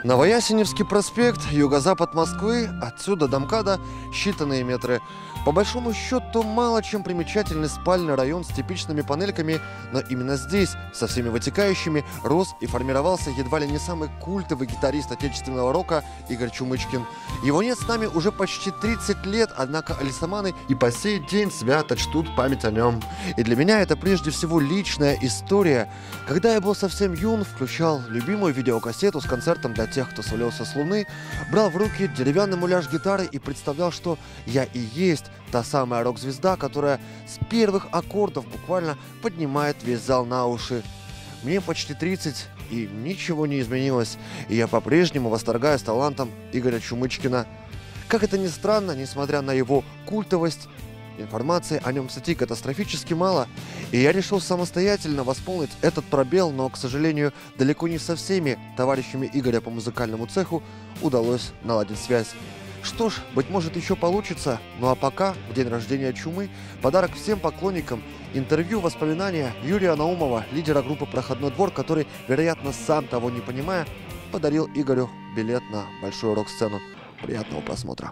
Новоясеневский проспект, юго-запад Москвы, отсюда до МКАДа считанные метры. По большому счету, мало чем примечательный спальный район с типичными панельками, но именно здесь, со всеми вытекающими, рос и формировался едва ли не самый культовый гитарист отечественного рока Игорь Чумычкин. Его нет с нами уже почти 30 лет, однако альсоманы и по сей день свято чтут память о нем. И для меня это прежде всего личная история. Когда я был совсем юн, включал любимую видеокассету с концертом для тех, кто свалился с Луны, брал в руки деревянный муляж гитары и представлял, что я и есть та самая рок-звезда, которая с первых аккордов буквально поднимает весь зал на уши. Мне почти 30, и ничего не изменилось, и я по-прежнему восторгаюсь талантом Игоря Чумычкина. Как это ни странно, несмотря на его культовость, информации о нем в сети катастрофически мало, и я решил самостоятельно восполнить этот пробел, но, к сожалению, далеко не со всеми товарищами Игоря по музыкальному цеху удалось наладить связь. Что ж, быть может, еще получится. Ну а пока, в день рождения Чумы, подарок всем поклонникам. Интервью, воспоминания Юрия Наумова, лидера группы «Проходной двор», который, вероятно, сам того не понимая, подарил Игорю билет на большую рок-сцену. Приятного просмотра.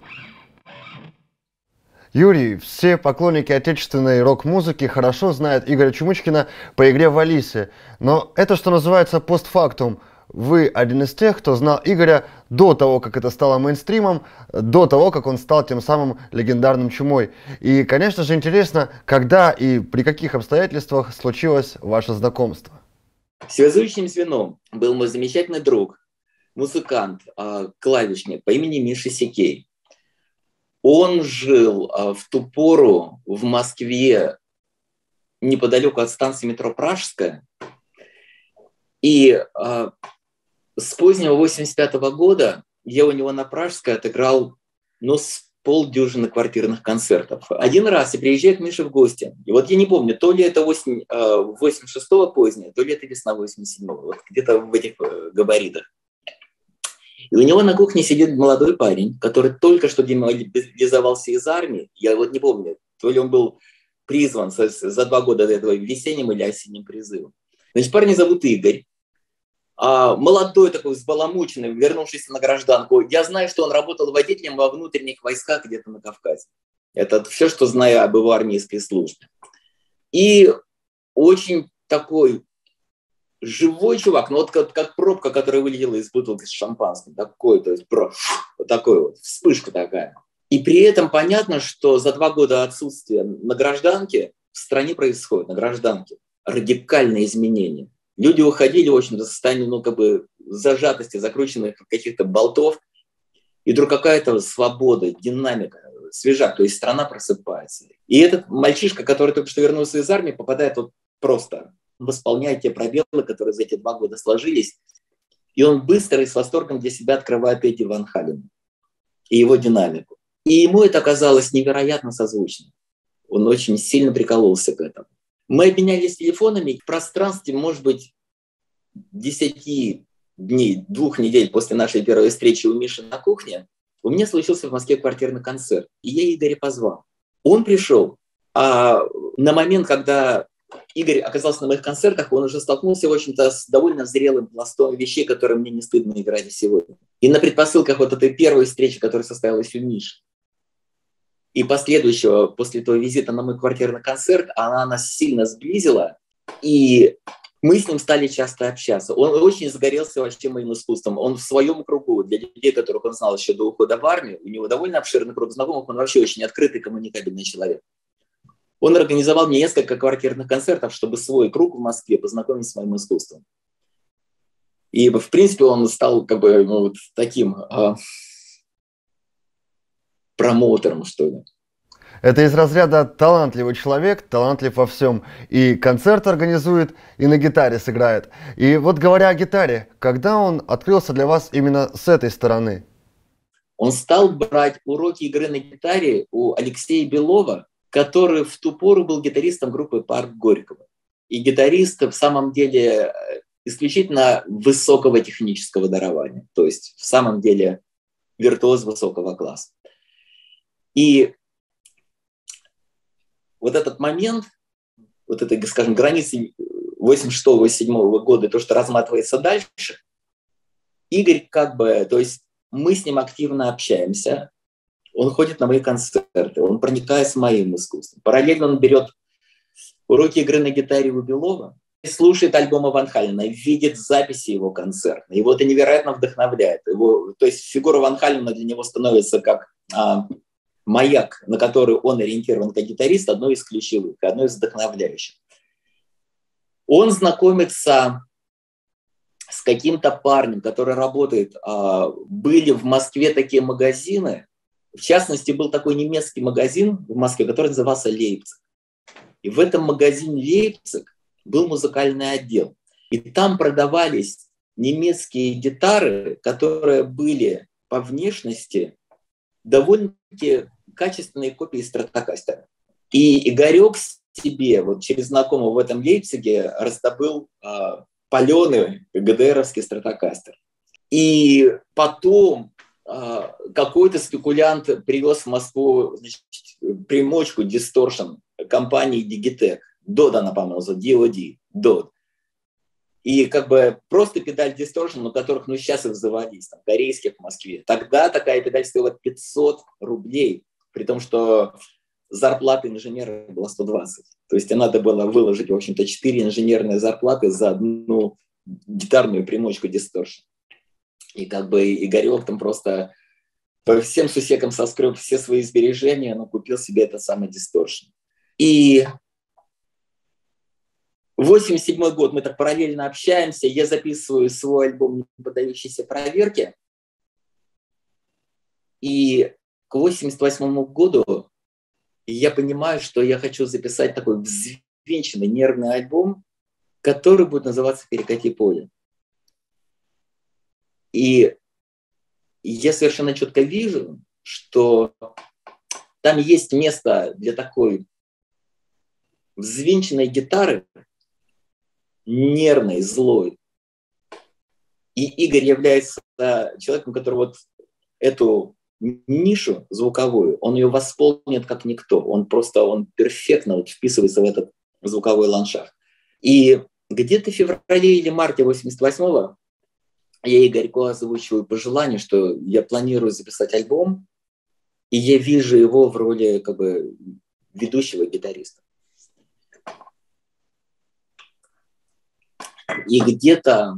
Юрий, все поклонники отечественной рок-музыки хорошо знают Игоря Чумычкина по игре в Алисе. Но это, что называется, постфактум. Вы один из тех, кто знал Игоря до того, как это стало мейнстримом, до того, как он стал тем самым легендарным Чумой. И, конечно же, интересно, когда и при каких обстоятельствах случилось ваше знакомство. Связующим звеном был мой замечательный друг, музыкант, клавишник по имени Миша Секей. Он жил в ту пору в Москве неподалеку от станции метро Пражская. И с позднего 85-го года я у него на Пражской отыграл, с полдюжины квартирных концертов. Один раз я приезжаю к Мише в гости. И вот я не помню, то ли это осень 86-го поздняя, то ли это весна 87-го. Вот где-то в этих габаритах. И у него на кухне сидит молодой парень, который только что демобилизовался из армии. Я вот не помню, то ли он был призван за 2 года до этого весенним или осенним призывом. Значит, парня зовут Игорь. Молодой такой, взбаламученный, вернувшийся на гражданку. Я знаю, что он работал водителем во внутренних войсках где-то на Кавказе. Это все, что знаю об его армейской службе. И очень такой живой чувак, вот как пробка, которая вылетела из бутылки с шампанским. Такой, то есть вот такой вот, вспышка такая. И при этом понятно, что за 2 года отсутствия на гражданке в стране происходит, на гражданке, радикальные изменения. Люди уходили, в общем-то, в состоянии, зажатости, закрученных каких-то болтов. И вдруг какая-то свобода, динамика, свежак, то есть страна просыпается. И этот мальчишка, который только что вернулся из армии, попадает вот просто, восполняет те пробелы, которые за эти 2 года сложились. И он быстро и с восторгом для себя открывает Эдди Ван Халена и его динамику. И ему это оказалось невероятно созвучно. Он очень сильно прикололся к этому. Мы обменялись телефонами в пространстве, может быть, 10 дней, 2 недель после нашей первой встречи у Миши на кухне. У меня случился в Москве квартирный концерт, и я Игоря позвал. Он пришел, а на момент, когда Игорь оказался на моих концертах, он уже столкнулся, в общем-то, с довольно зрелым пластом вещей, которые мне не стыдно играть сегодня. И на предпосылках вот этой первой встречи, которая состоялась у Миши, и последующего, после этого визита на мой квартирный концерт, она нас сильно сблизила, и мы с ним стали часто общаться. Он очень загорелся вообще моим искусством. Он в своем кругу, для людей, которых он знал еще до ухода в армию, у него довольно обширный круг знакомых, он вообще очень открытый, коммуникабельный человек. Он организовал мне несколько квартирных концертов, чтобы свой круг в Москве познакомить с моим искусством. И, в принципе, он стал таким промоутером, что ли. Это из разряда талантливый человек, талантлив во всем. И концерт организует, и на гитаре сыграет. И вот говоря о гитаре, когда он открылся для вас именно с этой стороны? Он стал брать уроки игры на гитаре у Алексея Белова, который в ту пору был гитаристом группы «Парк Горького». И гитарист в самом деле исключительно высокого технического дарования. То есть в самом деле виртуоз высокого класса. И вот этот момент, вот этой, скажем, границы 86-87 года, то, что разматывается дальше, Игорь как бы, то есть мы с ним активно общаемся, он ходит на мои концерты, он проникает в моим искусством. Параллельно он берет уроки игры на гитаре у Белова, слушает альбомы Ван Халена, видит записи его концертные. Его это невероятно вдохновляет. Его, то есть фигура Ван Халена для него становится как маяк, на который он ориентирован как гитарист, одной из ключевых, одной из вдохновляющих. Он знакомится с каким-то парнем, который работает. Были в Москве такие магазины, в частности, был такой немецкий магазин в Москве, который назывался «Лейпциг». И в этом магазине «Лейпциг» был музыкальный отдел. И там продавались немецкие гитары, которые были по внешности довольно-таки качественные копии Стратокастера. И Игорек себе вот через знакомого в этом Лейпциге раздобыл паленый ГДРовский Стратокастер. И потом какой-то спекулянт привез в Москву, значит, примочку Distortion компании Digitech. DOD она, по-моему, DOD. DOD. И как бы просто педаль Distortion, на которых, ну, сейчас их заводись, там, корейских в Москве. Тогда такая педаль стоила 500 рублей, при том, что зарплата инженера была 120. То есть надо было выложить, в общем-то, 4 инженерные зарплаты за одну гитарную примочку Distortion. И как бы Игорек там просто по всем сусекам соскреб все свои сбережения, но купил себе этот самый Distortion. И 87 год, мы так параллельно общаемся, я записываю свой альбом «Не поддающийся проверке». И к 88 году я понимаю, что я хочу записать такой взвинченный нервный альбом, который будет называться «Перекати поле». И я совершенно четко вижу, что там есть место для такой взвинченной гитары, нервной, злой. И Игорь является человеком, который вот эту нишу звуковую, он ее восполнит как никто. Он перфектно вот вписывается в этот звуковой ландшафт. И где-то в феврале или марте 88-го я Игорьку озвучиваю пожелание, что я планирую записать альбом, и я вижу его в роли как бы ведущего гитариста. И где-то,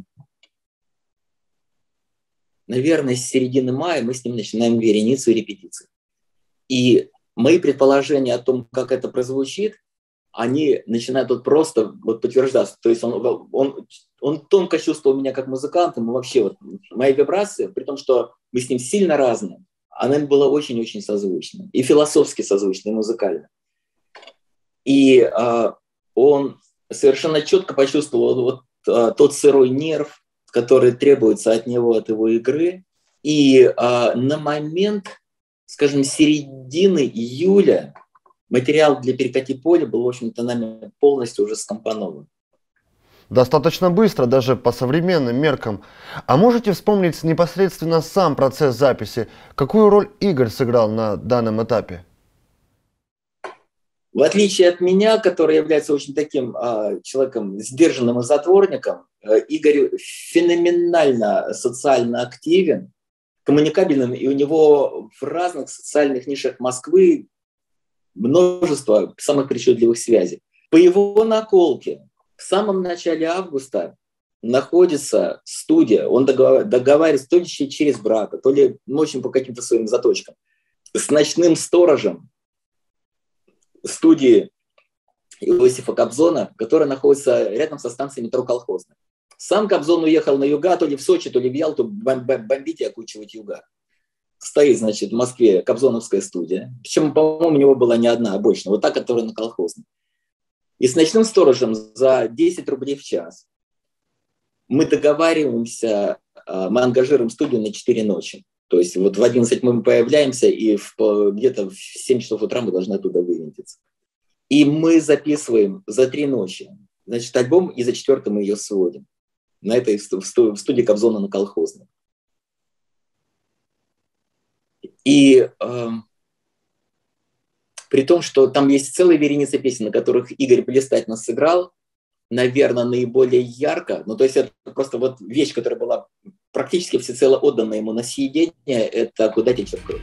наверное, с середины мая мы с ним начинаем вереницу репетиций. И мои предположения о том, как это прозвучит, они начинают вот просто вот подтверждаться. То есть он тонко чувствовал меня как музыканта, мы вообще вот моя вибрация, при том, что мы с ним сильно разные, она была очень-очень созвучна. И философски созвучна, и музыкально. И он совершенно четко почувствовал вот тот сырой нерв, который требуется от него, от его игры. И на момент, скажем, середины июля материал для «Перекати поле» был, в общем-то, нами полностью уже скомпонован. Достаточно быстро, даже по современным меркам. А можете вспомнить непосредственно сам процесс записи? Какую роль Игорь сыграл на данном этапе? В отличие от меня, который является очень таким человеком сдержанным и затворником, Игорь феноменально социально активен, коммуникабельным, и у него в разных социальных нишах Москвы множество самых причудливых связей. По его наколке в самом начале августа находится студия, он договаривается то ли через брата, то ли, ну, в общем, по каким-то своим заточкам, с ночным сторожем студии Иосифа Кобзона, которая находится рядом со станцией метро Колхозная. Сам Кобзон уехал на юга, то ли в Сочи, то ли в Ялту, бомбить и окучивать юга. Стоит, значит, в Москве кобзоновская студия. Причем, по-моему, у него была не одна, а больше. Вот та, которая на Колхозной. И с ночным сторожем за 10 рублей в час мы договариваемся, мы ангажируем студию на 4 ночи. То есть вот в 11 мы появляемся, и где-то в 7 часов утра мы должны оттуда вывинтиться. И мы записываем за 3 ночи, значит, альбом, и за 4 мы ее сводим. На этой в студии Кобзона на Колхозной. И при том, что там есть целая вереница песен, на которых Игорь блистательно сыграл, наверное, наиболее ярко. Ну, то есть это просто вот вещь, которая была практически всецело отданная ему на съедение, это «Куда течет кровь».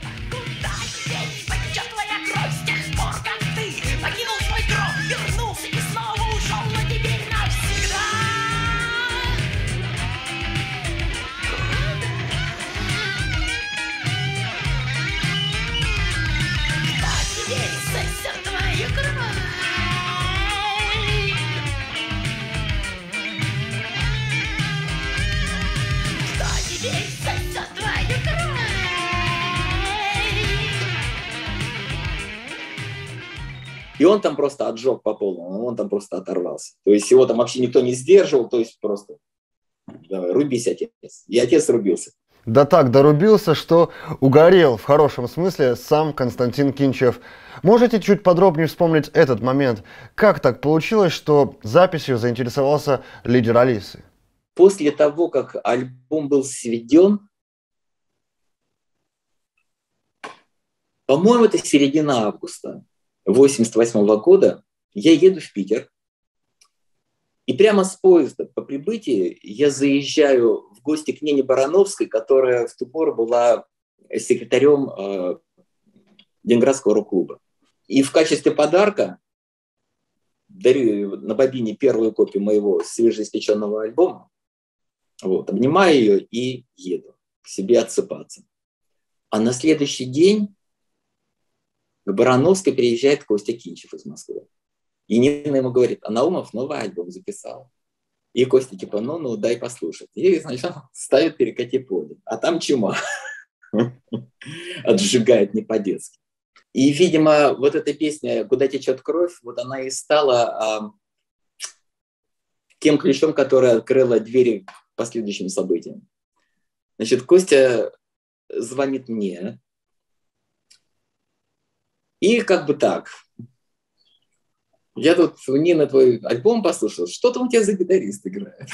И он там просто отжег по полному, он там просто оторвался. То есть его там вообще никто не сдерживал, то есть просто давай, рубись, отец. И отец рубился. Да так дорубился, что угорел в хорошем смысле сам Константин Кинчев. Можете чуть подробнее вспомнить этот момент? Как так получилось, что записью заинтересовался лидер Алисы? После того, как альбом был сведен, по-моему, это середина августа 1988 года, я еду в Питер, и прямо с поезда по прибытии я заезжаю в гости к Нине Барановской, которая в ту пору была секретарем Ленинградского рок-клуба. И в качестве подарка дарю на бобине первую копию моего свежеиспеченного альбома, вот, обнимаю ее и еду к себе отсыпаться. А на следующий день к Барановской приезжает Костя Кинчев из Москвы. И Нина ему говорит: а Наумов новый альбом записал. И Костя типа, ну, дай послушать. И, значит, он ставит «Перекати поле». А там чума. Отжигает не по-детски. И, видимо, вот эта песня «Куда течет кровь», вот она и стала тем ключом, который открыла двери к последующим событиям. Значит, Костя звонит мне. И как бы так. Я тут, Нина, твой альбом послушал. Что там у тебя за гитарист играет?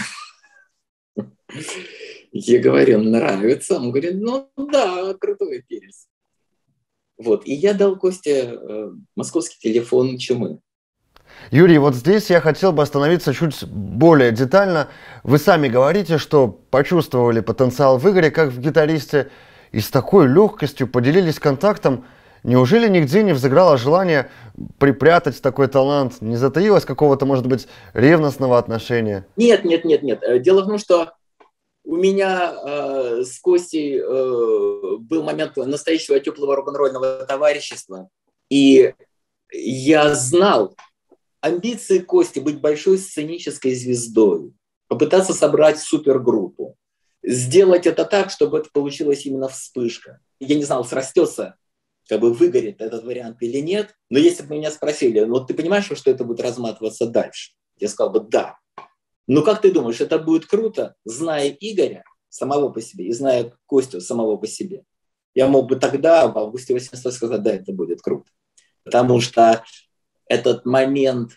Я говорю, нравится. Он говорит, ну да, крутой перец. Вот. И я дал Косте московский телефон Чумы. Юрий, вот здесь я хотел бы остановиться чуть более детально. Вы сами говорите, что почувствовали потенциал в Игоре как в гитаристе и с такой легкостью поделились контактом. Неужели нигде не взыграло желание припрятать такой талант? Не затаилось какого-то, может быть, ревностного отношения? Нет. Дело в том, что у меня с Костей был момент настоящего теплого рок-н-ролльного товарищества. И я знал амбиции Кости быть большой сценической звездой, попытаться собрать супергруппу, сделать это так, чтобы это получилась именно вспышка. Я не знал, срастется, как бы выгорит этот вариант или нет. Но если бы меня спросили, ну ты понимаешь, что это будет разматываться дальше? Я сказал бы да. Ну как ты думаешь, это будет круто, зная Игоря самого по себе и зная Костю самого по себе? Я мог бы тогда, в августе 1988 сказать, да, это будет круто. Потому что этот момент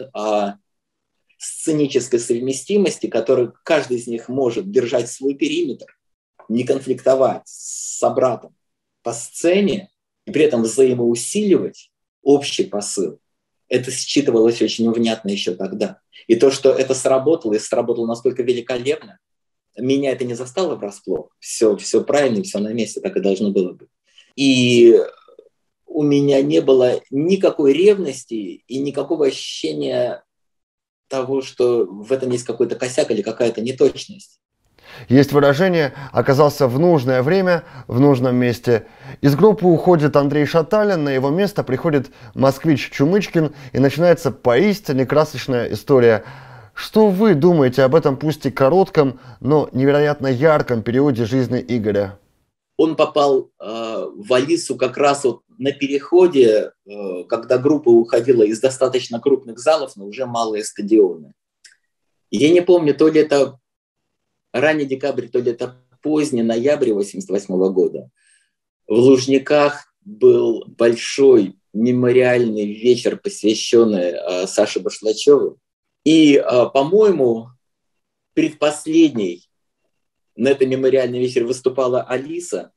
сценической совместимости, который каждый из них может держать свой периметр, не конфликтовать с собратом по сцене, и при этом взаимоусиливать общий посыл. Это считывалось очень внятно еще тогда. И то, что это сработало, и сработало настолько великолепно, меня это не застало врасплох. Все правильно, все на месте, так и должно было быть. И у меня не было никакой ревности и никакого ощущения того, что в этом есть какой-то косяк или какая-то неточность. Есть выражение «оказался в нужное время, в нужном месте». Из группы уходит Андрей Шаталин, на его место приходит москвич Чумычкин, и начинается поистине красочная история. Что вы думаете об этом, пусть и коротком, но невероятно ярком периоде жизни Игоря? Он попал в Алису как раз вот на переходе, когда группа уходила из достаточно крупных залов на уже малые стадионы. Я не помню, то ли это ранний декабрь, то ли это поздний ноябрь 1988 года. В Лужниках был большой мемориальный вечер, посвященный Саше Башлачеву. И, по-моему, предпоследний на этом мемориальный вечер выступала Алиса.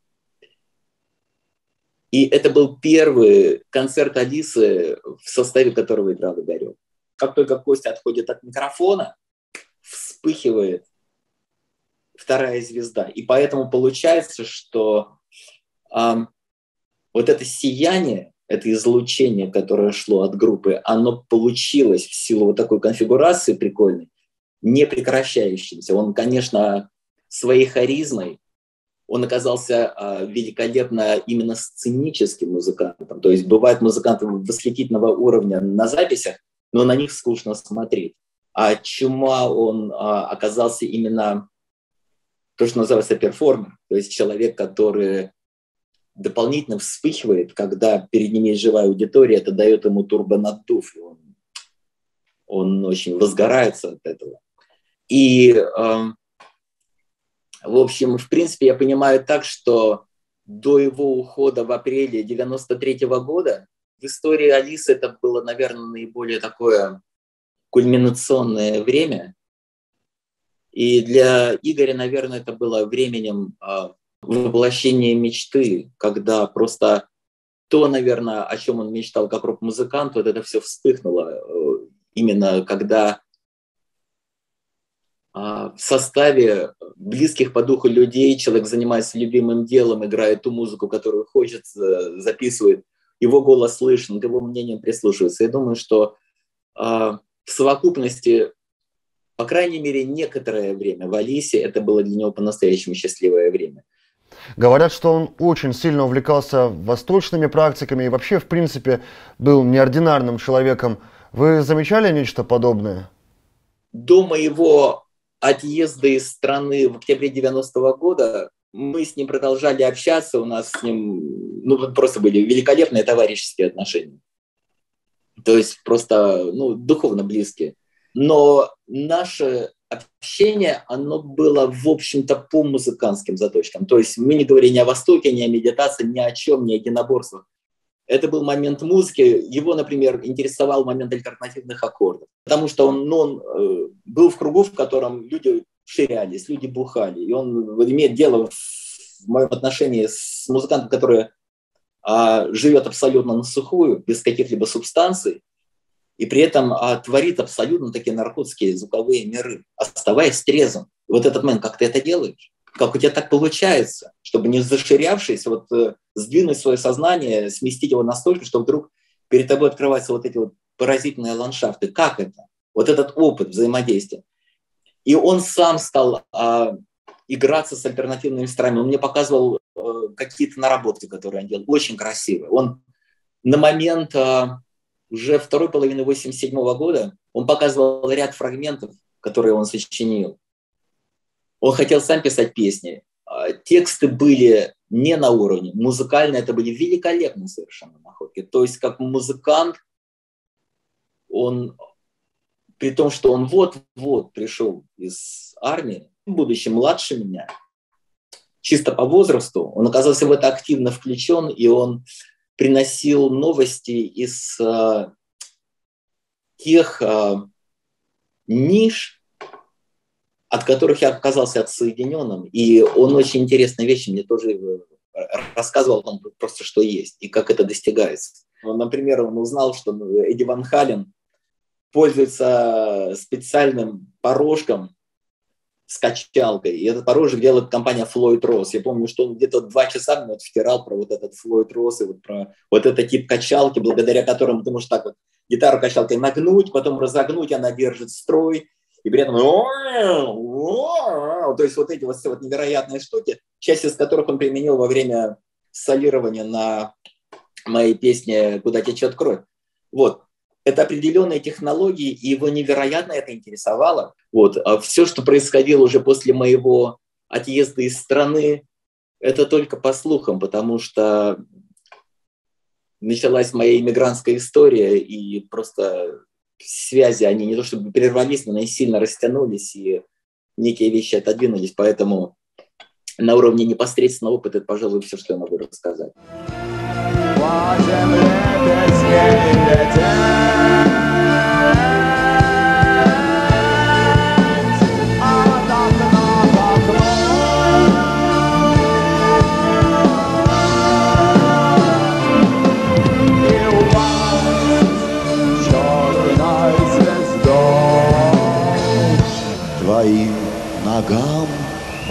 И это был первый концерт Алисы, в составе которого играл Игорек. Как только Костя отходит от микрофона, вспыхивает вторая звезда. И поэтому получается, что вот это сияние, это излучение, которое шло от группы, оно получилось в силу вот такой конфигурации прикольной, не прекращающейся. Он, конечно, своей харизмой, он оказался великолепно именно сценическим музыкантом. То есть бывают музыканты восхитительного уровня на записях, но на них скучно смотреть. А Чума, он оказался именно то, что называется перформер, то есть человек, который дополнительно вспыхивает, когда перед ним есть живая аудитория, это дает ему турбонаддув, и он очень возгорается от этого. И, в общем, в принципе, я понимаю так, что до его ухода в апреле 93-го года в истории Алисы это было, наверное, наиболее такое кульминационное время. И для Игоря, наверное, это было временем воплощения мечты, когда просто то, наверное, о чем он мечтал как рок-музыкант, вот это все вспыхнуло. Именно когда в составе близких по духу людей человек занимается любимым делом, играет ту музыку, которую хочет, записывает, его голос слышен, к его мнениям прислушивается. Я думаю, что в совокупности, по крайней мере, некоторое время в Алисе это было для него по-настоящему счастливое время. Говорят, что он очень сильно увлекался восточными практиками и вообще, в принципе, был неординарным человеком. Вы замечали нечто подобное? До моего отъезда из страны в октябре 90-го года мы с ним продолжали общаться, у нас с ним просто были великолепные товарищеские отношения. То есть просто духовно близкие. Но наше общение, оно было, в общем-то, по музыкантским заточкам. То есть мы не говорили ни о Востоке, ни о медитации, ни о чем, ни о единоборствах. Это был момент музыки. Его, например, интересовал момент альтернативных аккордов. Потому что он был в кругу, в котором люди ширялись, люди бухали. И он имеет дело в моем отношении с музыкантом, который живет абсолютно на сухую, без каких-либо субстанций, и при этом творит абсолютно такие наркотические звуковые миры, оставаясь трезвым. И вот этот момент, как ты это делаешь? Как у тебя так получается, чтобы не заширявшись, сдвинуть свое сознание, сместить его настолько, что вдруг перед тобой открываются вот эти вот поразительные ландшафты. Как это? Вот этот опыт взаимодействия. И он сам стал играться с альтернативными странами. Он мне показывал какие-то наработки, которые он делал, очень красивые. Он на момент уже второй половины 1987 года он показывал ряд фрагментов, которые он сочинил. Он хотел сам писать песни. Тексты были не на уровне. Музыкально это были великолепные совершенно находки. То есть как музыкант, он, при том, что он вот-вот пришел из армии, будучи младше меня, чисто по возрасту, он оказался в это активно включен, и он приносил новости из тех ниш, от которых я оказался отсоединенным. И он очень интересные вещи мне тоже рассказывал о том, просто что есть и как это достигается. Например, он узнал, что Эдди Ван Хален пользуется специальным порожком с качалкой. И этот порожек делает компания Floyd Rose. Я помню, что он где-то 2 часа мне втирал про вот этот Floyd Rose и про вот этот тип качалки, благодаря которому ты можешь так вот гитару качалкой нагнуть, потом разогнуть, она держит строй. И при этом то есть вот эти вот невероятные штуки, часть из которых он применил во время солирования на моей песне «Куда течет кровь». Вот. Это определенные технологии, и его невероятно это интересовало. Вот. А все, что происходило уже после моего отъезда из страны, это только по слухам, потому что началась моя иммигрантская история, и просто связи, они не то чтобы прервались, но они сильно растянулись, и некие вещи отодвинулись, поэтому на уровне непосредственного опыта это, пожалуй, все, что я могу рассказать. Твоим ногам